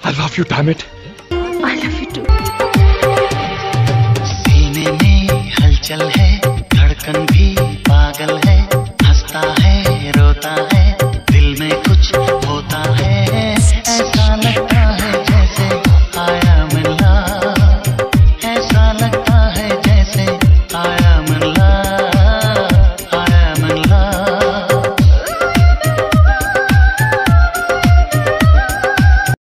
I love you, damn it. I love you too. सीने में हलचल है, धड़कन भी